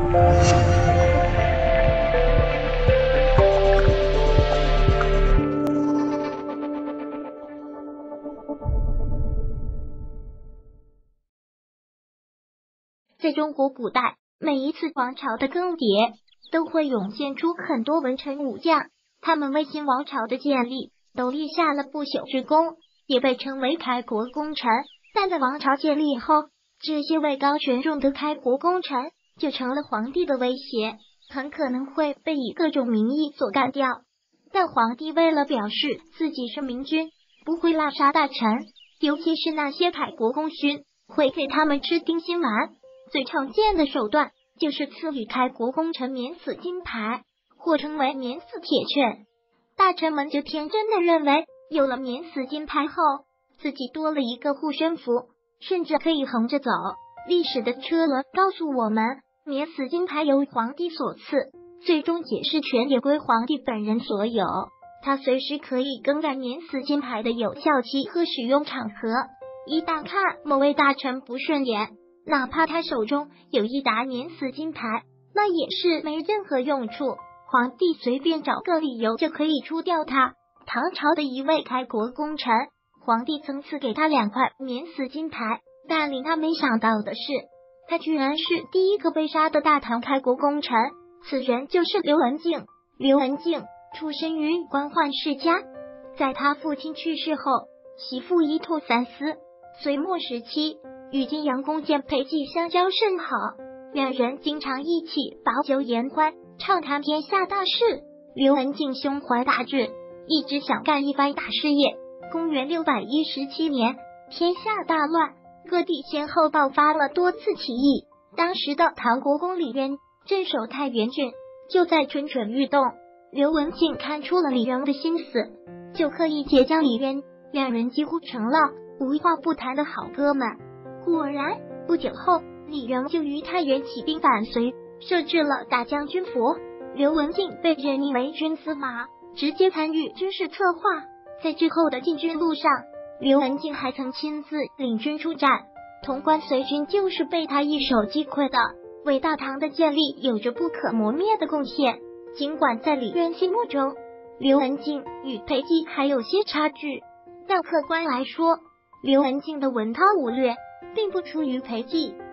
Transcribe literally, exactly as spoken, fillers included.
在中国古代，每一次王朝的更迭，都会涌现出很多文臣武将，他们为新王朝的建立都立下了不朽之功，也被称为开国功臣。但在王朝建立后，这些位高权重的开国功臣就成了皇帝的威胁，很可能会被以各种名义所干掉。但皇帝为了表示自己是明君，不会滥杀大臣，尤其是那些开国功勋，会给他们吃定心丸。最常见的手段就是赐予开国功臣免死金牌，或称为免死铁券。大臣们就天真的认为，有了免死金牌后，自己多了一个护身符，甚至可以横着走。历史的车轮告诉我们，免死金牌由皇帝所赐，最终解释权也归皇帝本人所有，他随时可以更改免死金牌的有效期和使用场合。一旦看某位大臣不顺眼，哪怕他手中有一沓免死金牌，那也是没任何用处，皇帝随便找个理由就可以除掉他。唐朝的一位开国功臣，皇帝曾赐给他两块免死金牌，但令他没想到的是，他居然是第一个被杀的大唐开国功臣，此人就是刘文静。刘文静出身于官宦世家，在他父亲去世后，媳妇一吐三思。隋末时期，与晋阳公建裴寂相交甚好，两人经常一起把酒言欢，畅谈天下大事。刘文静胸怀大志，一直想干一番大事业。公元六百一十七年，天下大乱，各地先后爆发了多次起义。当时的唐国公李渊镇守太原郡，就在蠢蠢欲动。刘文静看出了李渊的心思，就刻意结交李渊，两人几乎成了无话不谈的好哥们。果然，不久后，李渊就于太原起兵反隋，设置了大将军府。刘文静被任命为军司马，直接参与军事策划。在之后的进军路上，刘文静还曾亲自领军出战，潼关隋军就是被他一手击溃的，为大唐的建立有着不可磨灭的贡献。尽管在李渊心目中，刘文静与裴寂还有些差距，但客观来说，刘文静的文韬武略并不输于裴寂。